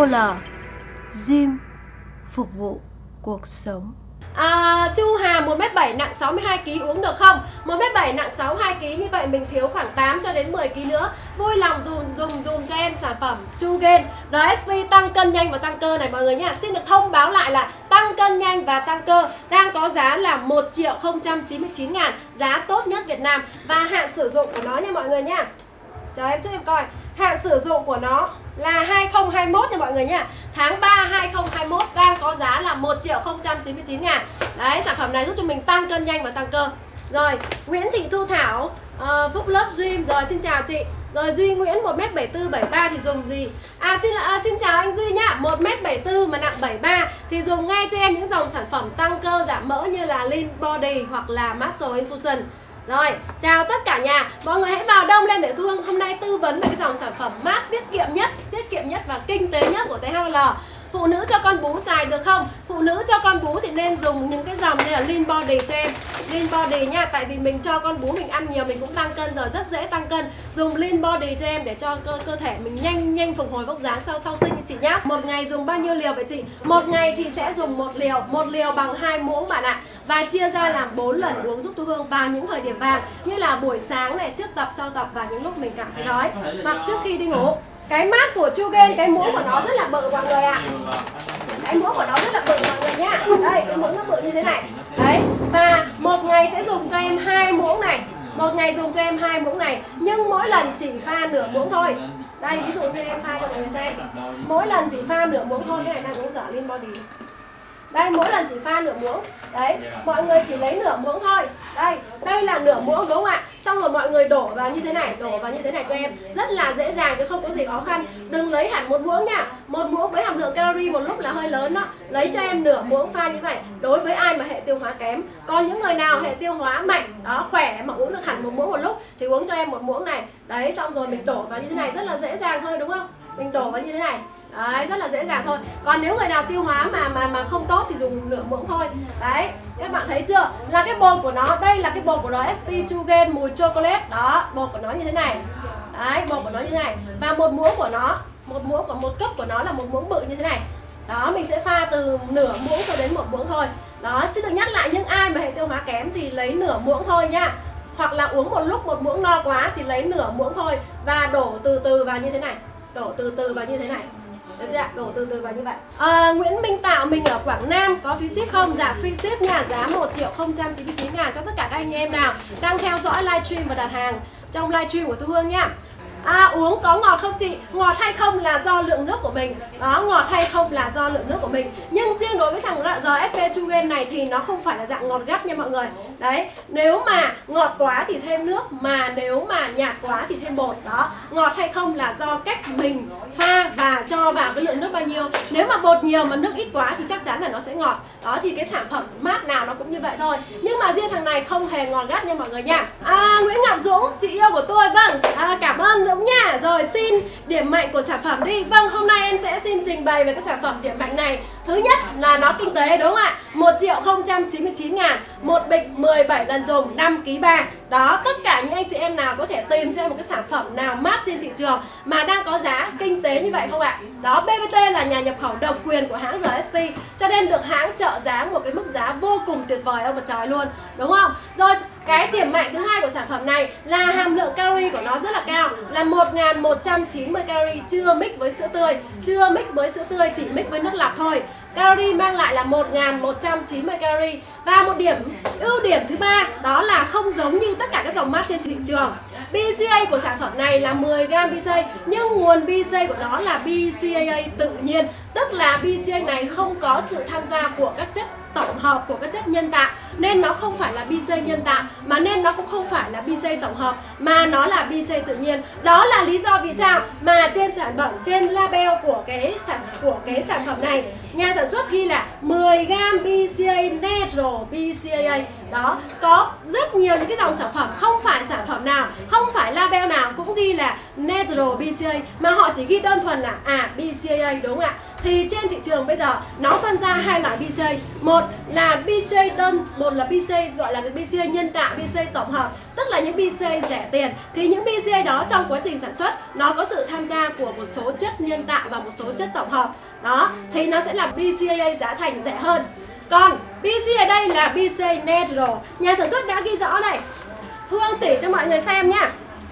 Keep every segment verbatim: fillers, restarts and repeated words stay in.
L Gym phục vụ cuộc sống. À, Chu Hà một mét bảy nặng sáu mươi hai ki lô gam uống được không? một mét bảy nặng sáu mươi hai ki lô gam, như vậy mình thiếu khoảng tám cho đến mười ki lô gam nữa. Vui lòng dùng dùng dùng cho em sản phẩm Chugain rờ ét pê tăng cân nhanh và tăng cơ này mọi người nhá. Xin được thông báo lại là tăng cân nhanh và tăng cơ đang có giá là một triệu không trăm chín mươi chín ngàn, giá tốt nhất Việt Nam. Và hạn sử dụng của nó nha mọi người nhá. Chờ em cho em coi. Hạn sử dụng của nó là hai không hai mốt nha mọi người nha. Tháng ba hai không hai mốt đang có giá là một triệu không trăm chín mươi chín ngàn. Đấy, sản phẩm này giúp cho mình tăng cân nhanh và tăng cơ. Rồi, Nguyễn Thị Thu Thảo, uh, Phúc Love Gym. Rồi, xin chào chị. Rồi, Duy Nguyễn một mét bảy tư bảy ba thì dùng gì? À, xin, à, xin chào anh Duy nhá. một mét bảy tư mà nặng bảy ba thì dùng ngay cho em những dòng sản phẩm tăng cơ giảm mỡ như là Lean Body hoặc là Muscle Infusion. Rồi, chào tất cả nhà. Mọi người hãy vào đông lên để Thu Hương hôm nay tư vấn về cái dòng sản phẩm mát tiết kiệm nhất, tiết kiệm nhất và kinh tế nhất của tê hát lờ. Phụ nữ cho con bú xài được không? Phụ nữ cho con bú thì nên dùng những cái dòng như là Lean Body cho em. Lean Body nha, tại vì mình cho con bú mình ăn nhiều mình cũng tăng cân rồi, rất dễ tăng cân. Dùng Lean Body cho em để cho cơ, cơ thể mình nhanh nhanh phục hồi vóc dáng sau sau sinh chị nhá. Một ngày dùng bao nhiêu liều vậy chị? Một ngày thì sẽ dùng một liều, một liều bằng hai muỗng bạn ạ. Và chia ra làm bốn lần uống giúp Thu Hương vào những thời điểm vàng như là buổi sáng này, trước tập, sau tập và những lúc mình cảm thấy đói, hoặc trước khi đi ngủ. Cái mát của Chugain, cái muỗng của nó rất là bự mọi người ạ. Cái muỗng của nó rất là bự mọi người nhá. Đây, cái muỗng nó bự như thế này. Đấy, và một ngày sẽ dùng cho em hai muỗng này. Một ngày dùng cho em hai muỗng này, nhưng mỗi lần chỉ pha nửa muỗng thôi. Đây, ví dụ như em pha cho mọi người xem. Mỗi lần chỉ pha nửa muỗng thôi, cái này đang uống dở Lean Body. Đây, mỗi lần chỉ pha nửa muỗng. Đấy, mọi người chỉ lấy nửa muỗng thôi. Đây, đây là nửa muỗng đúng không ạ? Xong rồi mọi người đổ vào như thế này, đổ vào như thế này cho em. Rất là dễ dàng chứ không có gì khó khăn. Đừng lấy hẳn một muỗng nha. Một muỗng với hàm lượng calorie một lúc là hơi lớn đó. Lấy cho em nửa muỗng pha như vậy. Đối với ai mà hệ tiêu hóa kém. Còn những người nào hệ tiêu hóa mạnh, đó, khỏe mà uống được hẳn một muỗng một lúc thì uống cho em một muỗng này. Đấy, xong rồi mình đổ vào như thế này, rất là dễ dàng thôi đúng không? Mình đổ vào như thế này. Đấy, rất là dễ dàng thôi. Còn nếu người nào tiêu hóa mà mà mà không tốt thì dùng nửa muỗng thôi. Đấy, các bạn thấy chưa? Là cái bột của nó, đây là cái bột của rờ ét pê Chugain mùi chocolate. Đó, bột của nó như thế này. Đấy, bột của nó như thế này. Và một muỗng của nó, một muỗng của một cốc của nó là một muỗng bự như thế này. Đó, mình sẽ pha từ nửa muỗng cho đến một muỗng thôi. Đó, chứ được nhắc lại những ai mà hệ tiêu hóa kém thì lấy nửa muỗng thôi nha. Hoặc là uống một lúc một muỗng no quá thì lấy nửa muỗng thôi và đổ từ từ vào như thế này. Đổ từ từ vào như thế này. Được chưa? Đổ từ từ vào như vậy. à, Nguyễn Minh Tạo, mình ở Quảng Nam, có phí ship không? Dạ free ship nha, giá một triệu không trăm chín mươi chín ngàn cho tất cả các anh em nào đang theo dõi livestream và đặt hàng trong livestream của Thu Hương nha. À, uống có ngọt không chị? Ngọt hay không là do lượng nước của mình. Đó, ngọt hay không là do lượng nước của mình. Nhưng riêng đối với thằng rờ ét pê Chugain này thì nó không phải là dạng ngọt gắt nha mọi người. Đấy, nếu mà ngọt quá thì thêm nước, mà nếu mà nhạt quá thì thêm bột. Đó, ngọt hay không là do cách mình pha và cho vào cái lượng nước bao nhiêu. Nếu mà bột nhiều mà nước ít quá thì chắc chắn là nó sẽ ngọt. Đó, thì cái sản phẩm mát nào nó cũng như vậy thôi. Nhưng mà riêng thằng này không hề ngọt gắt nha mọi người nha. À, Nguyễn Ngọc Dũng, chị yêu của tôi, vâng, à, cảm ơn Dũng nha. Rồi, xin điểm mạnh của sản phẩm đi. Vâng, hôm nay em sẽ xin trình bày về cái sản phẩm điểm mạnh này. Thứ nhất là nó kinh tế đúng không ạ? một triệu không trăm chín mươi chín ngàn, một bịch mười bảy lần dùng, năm ki lô gam. Đó, tất cả những anh chị em nào có thể tìm cho em một cái sản phẩm nào mát trên thị trường mà đang có giá kinh tế như vậy không ạ? Đó, bê vê tê là nhà nhập khẩu độc quyền của hãng rờ ét pê, cho nên được hãng trợ giá một cái mức giá vô cùng tuyệt vời ông mặt trời luôn, đúng không? Rồi, cái điểm mạnh thứ hai của sản phẩm này là hàm lượng calorie của nó rất là cao, là một nghìn một trăm chín mươi calorie, chưa mix với sữa tươi, chưa mix với sữa tươi, chỉ mix với nước lọc thôi. Calorie mang lại là một nghìn một trăm chín mươi calorie. Và một điểm ưu điểm thứ ba đó là không giống như tất cả các dòng mát trên thị trường. bê xê a của sản phẩm này là mười gam bê xê a, nhưng nguồn bê xê a của nó là bê xê a tự nhiên, tức là bê xê a này không có sự tham gia của các chất tổng hợp của các chất nhân tạo, nên nó không phải là bê xê a nhân tạo, mà nên nó cũng không phải là bê xê a tổng hợp, mà nó là bê xê a tự nhiên. Đó là lý do vì sao mà trên sản phẩm, trên label của cái sản của cái sản phẩm này, nhà sản xuất ghi là mười gam bê xê a natural bê xê a. Đó, có rất nhiều những cái dòng sản phẩm, không phải sản phẩm nào, không phải label nào cũng ghi là Natural bê xê a, mà họ chỉ ghi đơn thuần là à bê xê a, đúng không ạ? Thì trên thị trường bây giờ nó phân ra hai loại bê xê a. Một là bê xê a đơn, một là bê xê a gọi là cái bê xê a nhân tạo, bê xê a tổng hợp, tức là những bê xê a rẻ tiền. Thì những bê xê a đó trong quá trình sản xuất nó có sự tham gia của một số chất nhân tạo và một số chất tổng hợp. Đó, thì nó sẽ làm bê xê a giá thành rẻ hơn. Còn bê xê a đây là bê xê a Natural. Nhà sản xuất đã ghi rõ này. Phương chỉ cho mọi người xem nhá.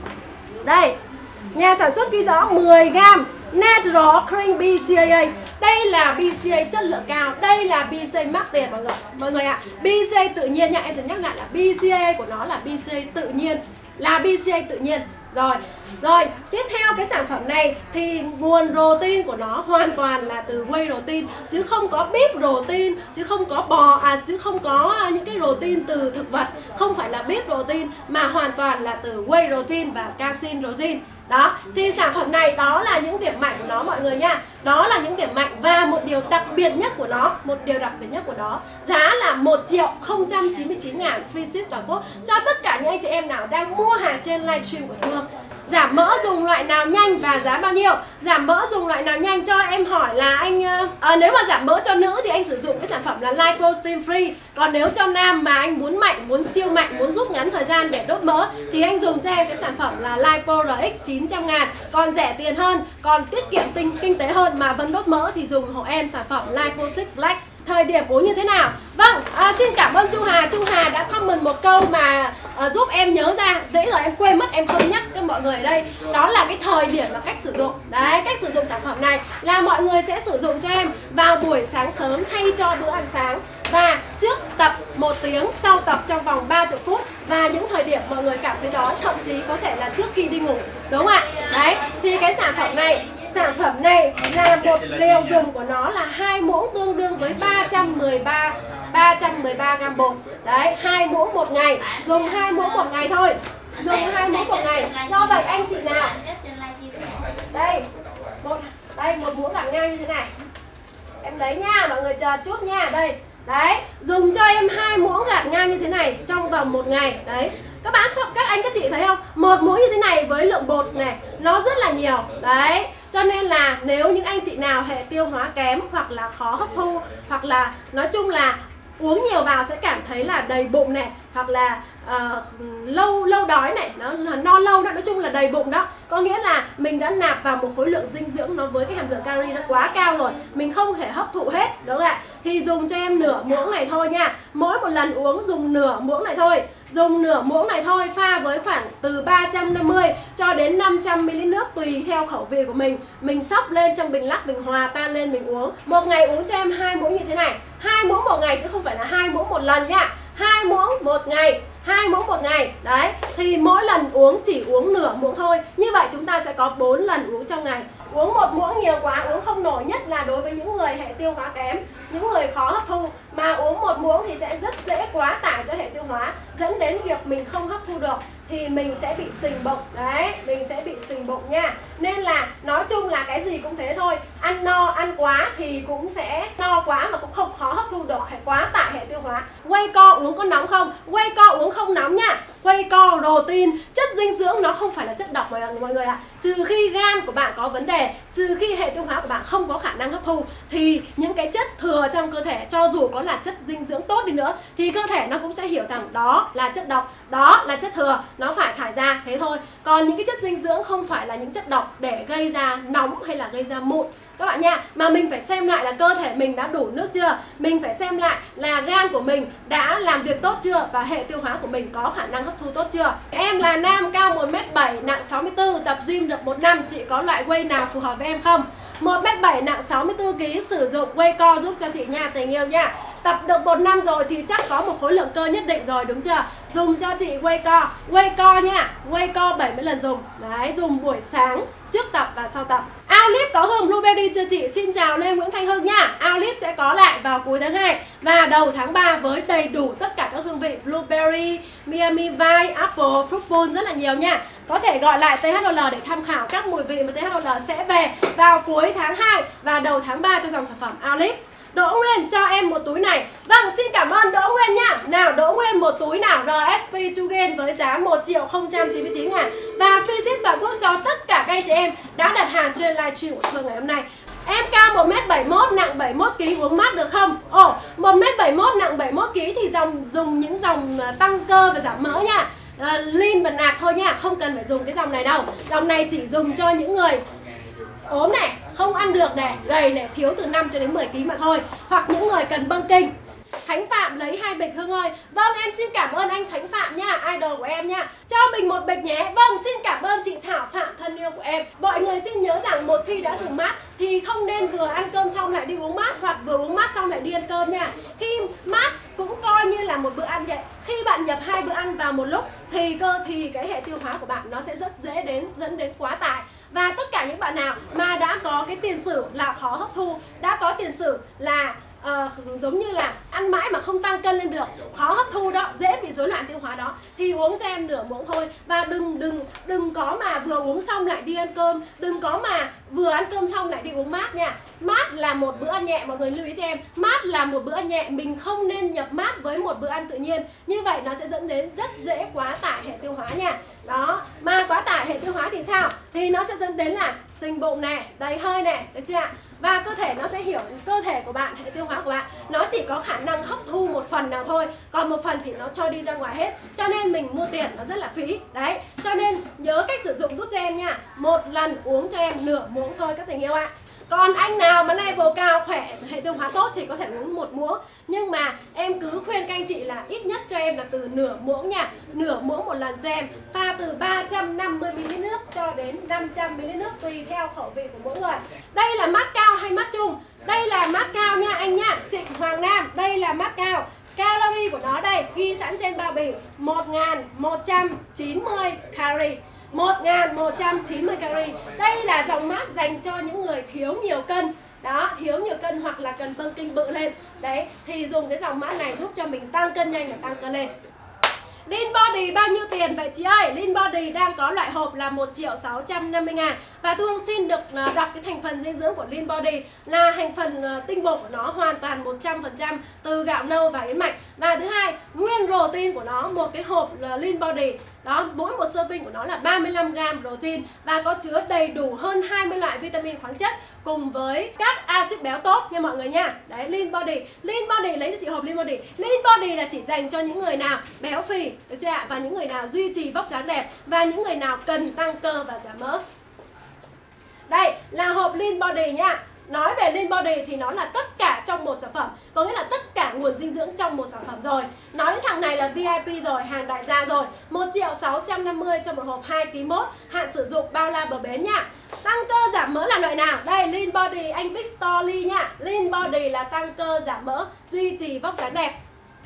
Đây, nhà sản xuất ghi rõ mười gam Natural Occurring bê xê a. Đây là bê xê a chất lượng cao. Đây là bê xê a mắc tiền mọi người. Mọi người ạ, à, bê xê a tự nhiên nha. Em sẽ nhắc lại là bê xê a của nó là bê xê a tự nhiên. Là bê xê a tự nhiên. Rồi, rồi tiếp theo cái sản phẩm này thì nguồn protein của nó hoàn toàn là từ whey protein, chứ không có beef protein, chứ không có bò, à chứ không có những cái protein từ thực vật, không phải là beef protein mà hoàn toàn là từ whey protein và casein protein. Đó, thì sản phẩm này đó là những điểm mạnh của nó mọi người nha. Đó là những điểm mạnh và một điều đặc biệt nhất của nó, một điều đặc biệt nhất của nó, giá là một triệu không trăm chín mươi chín ngàn free ship toàn quốc cho tất cả những anh chị em nào đang mua hàng trên livestream của Thương. Giảm mỡ dùng loại nào nhanh và giá bao nhiêu? Giảm mỡ dùng loại nào nhanh cho em hỏi là anh à, nếu mà giảm mỡ cho nữ thì anh sử dụng cái sản phẩm là Lipo Steam Free. Còn nếu cho nam mà anh muốn mạnh, muốn siêu mạnh, muốn rút ngắn thời gian để đốt mỡ thì anh dùng cho em cái sản phẩm là Lipo rờ ích chín trăm ngàn. Còn rẻ tiền hơn, còn tiết kiệm tinh kinh tế hơn mà vẫn đốt mỡ thì dùng hộ em sản phẩm Lipo Six Black. Thời điểm uống như thế nào? Vâng, à, xin cảm ơn Chu Hà. Chu Hà đã comment một câu mà à, giúp em nhớ ra. Dễ rồi em quên mất, em không nhắc cho mọi người ở đây. Đó là cái thời điểm và cách sử dụng. Đấy, cách sử dụng sản phẩm này là mọi người sẽ sử dụng cho em vào buổi sáng sớm thay cho bữa ăn sáng, và trước tập một tiếng, sau tập trong vòng ba mươi phút, và những thời điểm mọi người cảm thấy đói, thậm chí có thể là trước khi đi ngủ, đúng không ạ? Đấy, thì cái sản phẩm này Sản phẩm này là một liều dùng của nó là hai muỗng tương đương với ba trăm mười ba gam bột. Đấy, hai muỗng một ngày, dùng hai muỗng một ngày thôi. Dùng hai muỗng một ngày. Do vậy anh chị nào, đây, một đây một muỗng gạt ngang như thế này. Em lấy nha, mọi người chờ chút nha. Đây, đấy, dùng cho em hai muỗng gạt ngang như thế này trong vòng một ngày. Đấy, các bạn, các anh các chị thấy không? Một muỗng như thế này với lượng bột này nó rất là nhiều. Đấy, cho nên là nếu những anh chị nào hệ tiêu hóa kém, hoặc là khó hấp thu, hoặc là nói chung là uống nhiều vào sẽ cảm thấy là đầy bụng này, hoặc là uh, lâu lâu đói này, nó là no lâu đó, nói chung là đầy bụng đó. Có nghĩa là mình đã nạp vào một khối lượng dinh dưỡng nó với cái hàm lượng calorie nó quá cao rồi, mình không thể hấp thụ hết, đúng không ạ? Thì dùng cho em nửa muỗng này thôi nha. Mỗi một lần uống dùng nửa muỗng này thôi. Dùng nửa muỗng này thôi, pha với khoảng từ ba trăm năm mươi cho đến năm trăm mi li lít nước tùy theo khẩu vị của mình. Mình xóc lên trong bình lắc, mình hòa tan lên mình uống. Một ngày uống cho em hai muỗng như thế này. Hai muỗng một ngày chứ không phải là hai muỗng một lần nha. Hai muỗng một ngày, hai muỗng một ngày. Đấy, thì mỗi lần uống chỉ uống nửa muỗng thôi. Như vậy chúng ta sẽ có bốn lần uống trong ngày. Uống một muỗng nhiều quá uống không nổi, nhất là đối với những người hệ tiêu hóa kém, những người khó hấp thu. Mà uống một muỗng thì sẽ rất dễ quá tải cho hệ tiêu hóa, dẫn đến việc mình không hấp thu được thì mình sẽ bị sình bụng. Đấy, mình sẽ bị sình bụng nha. Nên là nói chung là cái gì cũng thế thôi. Ăn no, ăn quá thì cũng sẽ no quá mà cũng không khó hấp thu được, hệ quá tải hệ tiêu hóa. Whey co uống có nóng không? Whey co uống không nóng nha. Whey co, protein, chất dinh dưỡng nó không phải là chất độc mọi, mọi người ạ. À. Trừ khi gan của bạn có vấn đề, trừ khi hệ tiêu hóa của bạn không có khả năng hấp thu, thì những cái chất thừa trong cơ thể cho dù có là chất dinh dưỡng tốt đi nữa thì cơ thể nó cũng sẽ hiểu rằng đó là chất độc, đó là chất thừa, nó phải thải ra, thế thôi. Còn những cái chất dinh dưỡng không phải là những chất độc để gây ra nóng hay là gây ra mụn các bạn nha. Mà mình phải xem lại là cơ thể mình đã đủ nước chưa, mình phải xem lại là gan của mình đã làm việc tốt chưa, và hệ tiêu hóa của mình có khả năng hấp thu tốt chưa. Em là nam, cao một mét bảy, nặng sáu mươi tư, tập gym được một năm, chị có loại whey nào phù hợp với em không? một mét bảy, nặng sáu mươi tư ki lô gam, sử dụng whey co giúp cho chị nha, tình yêu nha. Tập được một năm rồi thì chắc có một khối lượng cơ nhất định rồi, đúng chưa? Dùng cho chị whey co, whey co nha, whey co bảy mươi lần dùng. Đấy, dùng buổi sáng, trước tập và sau tập. Outlive có hương blueberry chưa chị? Xin chào Lê Nguyễn Thanh Hưng nha. Outlive sẽ có lại vào cuối tháng hai và đầu tháng ba với đầy đủ tất cả các hương vị blueberry, Miami Vice, apple, fruit bowl rất là nhiều nha. Có thể gọi lại tê hát o lờ để tham khảo các mùi vị mà tê hát o lờ sẽ về vào cuối tháng hai và đầu tháng ba cho dòng sản phẩm Outlive. Đỗ Nguyên cho em một túi này. Vâng, xin cảm ơn Đỗ Nguyên nha. Nào Đỗ Nguyên một một túi nào rờ ét pê True Gain với giá một triệu không trăm chín mươi chín ngàn. Và free ship toàn quốc cho tất cả các anh chị em đã đặt hàng trên livestream của Phương ngày hôm nay. Em cao một mét bảy mươi mốt, nặng bảy mươi mốt ki lô gam, uống mát được không? Ồ, một mét bảy mươi mốt, nặng bảy mươi mốt ki lô gam thì dòng dùng những dòng tăng cơ và giảm mỡ nha. À, lean và nạc thôi nha, không cần phải dùng cái dòng này đâu. Dòng này chỉ dùng cho những người ốm này, không ăn được này, gầy này, thiếu từ năm cho đến mười ki lô gam mà thôi. Hoặc những người cần bâng kinh. Khánh Phạm lấy hai bịch Hương ơi. Vâng, em xin cảm ơn anh Khánh Phạm nha, idol của em nha. Cho mình một bịch nhé. Vâng, xin cảm ơn chị Thảo Phạm thân yêu của em. Mọi người xin nhớ rằng một khi đã dùng mát thì không nên vừa ăn cơm xong lại đi uống mát, hoặc vừa uống mát xong lại đi ăn cơm nha. Khi mát cũng coi như là một bữa ăn vậy. Khi bạn nhập hai bữa ăn vào một lúc thì cơ thì cái hệ tiêu hóa của bạn nó sẽ rất dễ đến dẫn đến quá tải. Và tất cả những bạn nào mà đã có cái tiền sử là khó hấp thu, đã có tiền sử là Uh, giống như là ăn mãi mà không tăng cân lên được, khó hấp thu đó, dễ bị rối loạn tiêu hóa đó, thì uống cho em nửa muỗng thôi. Và đừng đừng đừng có mà vừa uống xong lại đi ăn cơm, đừng có mà vừa ăn cơm xong lại đi uống mát nha. Mát là một bữa ăn nhẹ, mọi người lưu ý cho em. Mát là một bữa ăn nhẹ, mình không nên nhập mát với một bữa ăn tự nhiên. Như vậy nó sẽ dẫn đến rất dễ quá tải hệ tiêu hóa nha. Đó, mà quá tải hệ tiêu hóa thì sao? Thì nó sẽ dẫn đến là sinh bụng này, đầy hơi này, được chưa ạ? Và cơ thể nó sẽ hiểu, cơ thể của bạn, hệ tiêu hóa của bạn nó chỉ có khả năng hấp thu một phần nào thôi, còn một phần thì nó cho đi ra ngoài hết. Cho nên mình mua tiền nó rất là phí. Đấy, cho nên nhớ cách sử dụng giúp cho em nha. Một lần uống cho em nửa muỗng thôi các tình yêu ạ. Còn anh nào mà level cao, khỏe, hệ tiêu hóa tốt thì có thể uống một muỗng. Nhưng mà em cứ khuyên các anh chị là ít nhất cho em là từ nửa muỗng nha. Nửa muỗng một lần cho em. Pha từ ba trăm năm mươi mi li lít nước cho đến năm trăm mi li lít nước tùy theo khẩu vị của mỗi người. Đây là mát cao hay mát chung? Đây là mát cao nha anh nha. Trịnh Hoàng Nam, đây là mát cao. Calorie của nó đây, ghi sẵn trên bao bì, một nghìn một trăm chín mươi calorie. một nghìn một trăm chín mươi calorie. Đây là dòng mát dành cho những người thiếu nhiều cân. Đó, thiếu nhiều cân hoặc là cần bâng kinh bự lên. Đấy, thì dùng cái dòng mát này giúp cho mình tăng cân nhanh và tăng cân lên. Lean Body bao nhiêu tiền vậy chị ơi? Lean Body đang có loại hộp là một triệu sáu trăm năm mươi ngàn. Và Thu Hương xin được đọc cái thành phần dinh dưỡng của Lean Body. Là thành phần tinh bột của nó hoàn toàn một trăm phần trăm từ gạo nâu và yến mạch. Và thứ hai, nguyên protein của nó, một cái hộp Lean Body đó, mỗi một serving của nó là ba mươi lăm gam protein và có chứa đầy đủ hơn hai mươi loại vitamin khoáng chất cùng với các axit béo tốt nha mọi người nha. Đấy, Lean Body. Lean Body lấy cho chị hộp Lean Body. Lean Body là chỉ dành cho những người nào béo phì, được chưa ạ? Và những người nào duy trì vóc dáng đẹp và những người nào cần tăng cơ và giảm mỡ. Đây là hộp Lean Body nha. Nói về Lean Body thì nó là tất cả trong một sản phẩm, có nghĩa là tất cả nguồn dinh dưỡng trong một sản phẩm rồi. Nói đến thằng này là vê i pê rồi, hàng đại gia rồi. Một triệu sáu trăm năm mươi cho một hộp hai ki lô gam mốt, hạn sử dụng bao la bờ bến nha. Tăng cơ giảm mỡ là loại nào? Đây, Lean Body anh Victor Lee nha. Lean Body là tăng cơ giảm mỡ, duy trì vóc dáng đẹp.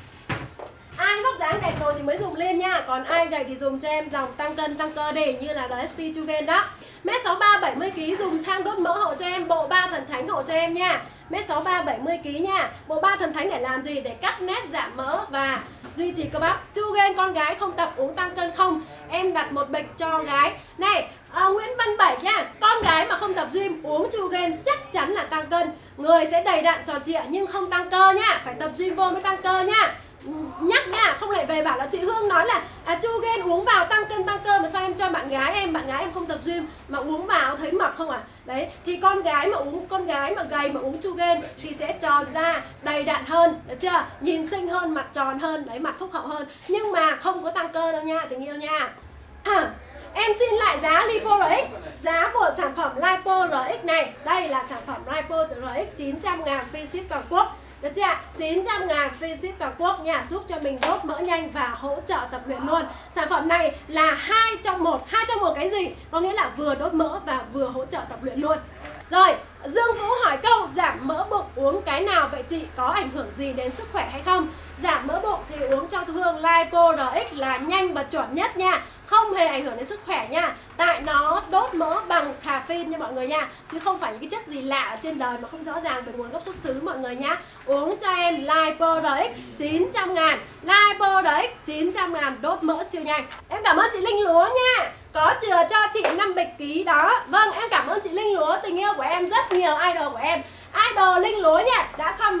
Ai vóc dáng đẹp rồi thì mới dùng lên nha. Còn ai gầy thì dùng cho em dòng tăng cân, tăng cơ để như là rờ ét pê True Gain đó. Mét sáu ba bảy mươi ki lô gam dùng sang đốt mỡ hộ cho em, bộ ba thần thánh hộ cho em nha. Mét sáu ba bảy mươi ki lô gam nha. Bộ ba thần thánh để làm gì? Để cắt nét, giảm mỡ và duy trì cơ bắp. True Gain con gái không tập uống tăng cân không? Em đặt một bịch cho gái. Này, à, Nguyễn Văn Bảy nha. Con gái mà không tập gym uống True Gain chắc chắn là tăng cân. Người sẽ đầy đặn tròn trịa nhưng không tăng cơ nha. Phải tập gym vô mới tăng cơ nha. Nhắc nha, không lại về bảo là chị Hương nói là à, True Gain uống vào tăng cân tăng cơ mà sao em cho bạn gái em, bạn gái em không tập gym mà uống vào thấy mập không à? Đấy, thì con gái mà uống, con gái mà gầy mà uống True Gain thì sẽ tròn ra, đầy đặn hơn, được chưa? Nhìn xinh hơn, mặt tròn hơn, đấy, mặt phúc hậu hơn. Nhưng mà không có tăng cơ đâu nha, tình yêu nha. À, em xin lại giá Lipo rờ ích. Giá của sản phẩm Lipo rờ ích này, đây là sản phẩm Lipo rờ ích chín trăm ngàn free ship toàn quốc. Được chưa ạ? chín trăm ngàn free ship toàn quốc nha, giúp cho mình đốt mỡ nhanh và hỗ trợ tập luyện luôn. Sản phẩm này là hai trong một. Hai trong một cái gì? Có nghĩa là vừa đốt mỡ và vừa hỗ trợ tập luyện luôn. Rồi, Dương Vũ hỏi câu giảm mỡ bụng uống cái nào vậy chị? Có ảnh hưởng gì đến sức khỏe hay không? Giảm mỡ bụng thì uống cho Thu Hương Lipo rờ ích là nhanh và chuẩn nhất nha. Không hề ảnh hưởng đến sức khỏe nha. Tại nó đốt mỡ bằng caffeine nha mọi người nha. Chứ không phải những cái chất gì lạ ở trên đời mà không rõ ràng về nguồn gốc xuất xứ mọi người nhá. Uống cho em Lipo rờ ích chín trăm ngàn. Lipo rờ ích chín trăm ngàn đốt mỡ siêu nhanh. Em cảm ơn chị Linh Lúa nha. Có chừa cho chị năm bịch ký đó. Vâng, em cảm ơn chị Linh Lúa, tình yêu của em, rất nhiều idol của em. Idol Linh Lúa nha, đã comment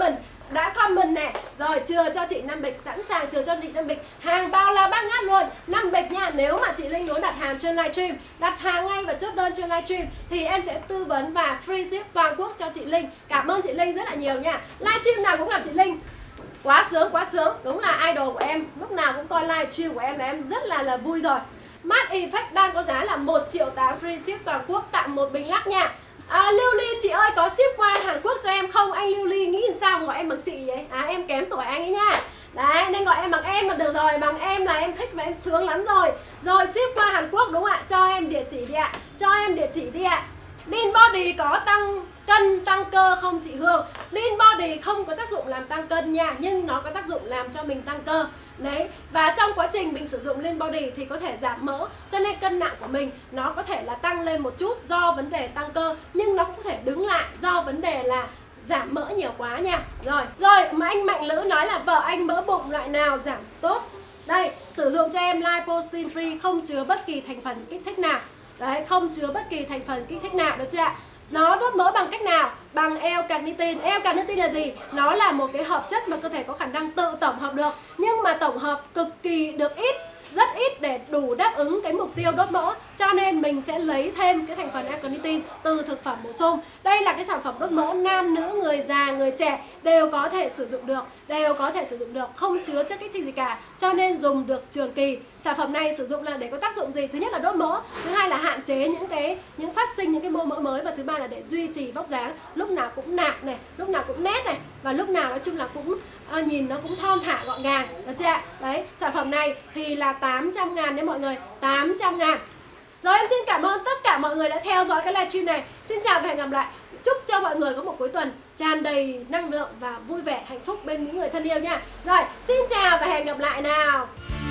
đã comment nè. Rồi chừa cho chị năm bịch, sẵn sàng chừa cho chị năm bịch. Hàng bao la bát ngát luôn, năm bịch nha. Nếu mà chị Linh muốn đặt hàng trên livestream, đặt hàng ngay và chốt đơn trên livestream thì em sẽ tư vấn và free ship toàn quốc cho chị Linh. Cảm ơn chị Linh rất là nhiều nha. Livestream nào cũng gặp chị Linh. Quá sướng, quá sướng. Đúng là idol của em. Lúc nào cũng coi livestream của em là em rất là là vui rồi. Matte Effect đang có giá là một triệu tám free ship toàn quốc tặng một bình lắc nha. À, Lưu Ly chị ơi có ship qua Hàn Quốc cho em không? Anh Lưu Ly nghĩ sao mà gọi em bằng chị vậy? À em kém tuổi anh ấy nha. Đấy nên gọi em bằng em là được rồi. Bằng em là em thích và em sướng lắm rồi. Rồi ship qua Hàn Quốc đúng không ạ? Cho em địa chỉ đi ạ. Cho em địa chỉ đi ạ. Lean Body có tăng cân, tăng cơ không chị Hương? Lean Body không có tác dụng làm tăng cân nha, nhưng nó có tác dụng làm cho mình tăng cơ. Đấy, và trong quá trình mình sử dụng Lean Body thì có thể giảm mỡ, cho nên cân nặng của mình nó có thể là tăng lên một chút do vấn đề tăng cơ, nhưng nó cũng có thể đứng lại do vấn đề là giảm mỡ nhiều quá nha. Rồi, rồi mà anh Mạnh Lữ nói là vợ anh mỡ bụng loại nào giảm tốt. Đây, sử dụng cho em Lipostim Free không chứa bất kỳ thành phần kích thích nào. Đấy, không chứa bất kỳ thành phần kích thích nào, được chưa ạ? Nó đốt mỡ bằng cách nào? Bằng L-carnitin. L-carnitin là gì? Nó là một cái hợp chất mà cơ thể có khả năng tự tổng hợp được, nhưng mà tổng hợp cực kỳ được ít, rất ít để đủ đáp ứng cái mục tiêu đốt mỡ. Cho nên mình sẽ lấy thêm cái thành phần L-carnitin từ thực phẩm bổ sung. Đây là cái sản phẩm đốt mỡ nam nữ, người già, người trẻ đều có thể sử dụng được, đều có thể sử dụng được, không chứa chất kích thích gì cả, cho nên dùng được trường kỳ. Sản phẩm này sử dụng là để có tác dụng gì? Thứ nhất là đốt mỡ, thứ hai là hạn chế những cái những phát sinh những cái mô mỡ mới, và thứ ba là để duy trì vóc dáng lúc nào cũng nạc này, lúc nào cũng nét này, và lúc nào nói chung là cũng à, nhìn nó cũng thon thả gọn gàng, được chưa ạ? Đấy, sản phẩm này thì là tám trăm ngàn đấy mọi người, tám trăm ngàn. Rồi em xin cảm ơn tất cả mọi người đã theo dõi cái livestream này. Xin chào và hẹn gặp lại. Chúc cho mọi người có một cuối tuần tràn đầy năng lượng và vui vẻ, hạnh phúc bên những người thân yêu nha. Rồi, xin chào và hẹn gặp lại nào.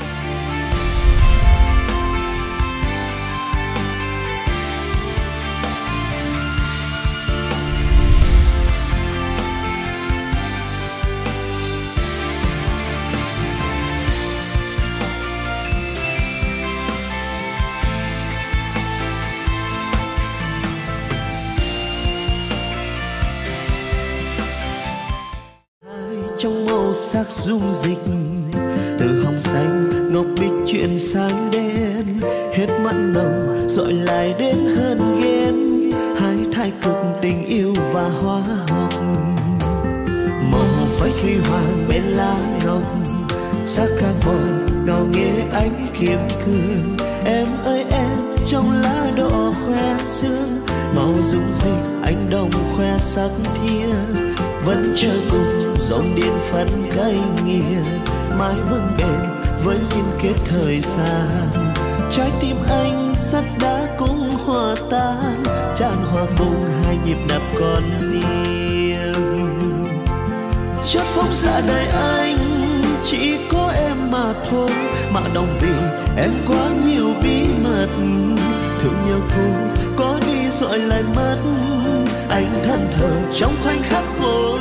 Trong màu sắc dung dịch, từ hồng xanh ngọc bích chuyển sang đen, hết mặn nồng dội lại đến hơn ghen, hai thái cực tình yêu và hóa học, màu phách huy hoàng bên lá ngọc, sắc carbon ngào nghễ ánh kiếm cương. Em ơi em trong lá đỏ khoe xương, màu dung dịch anh đồng khoe sắc thia, vẫn chờ cùng dòng điện phân cây nghiền, mãi vững bền với liên kết thời gian. Trái tim anh sắt đá cũng hòa tan, chan hòa cùng hai nhịp đập con tim. Chất phóng xạ đời anh chỉ có em mà thôi, mà đồng vì em quá nhiều bí mật. Thương nhớ cô có đi rồi lại mất, anh thân thờ trong khoảnh khắc cô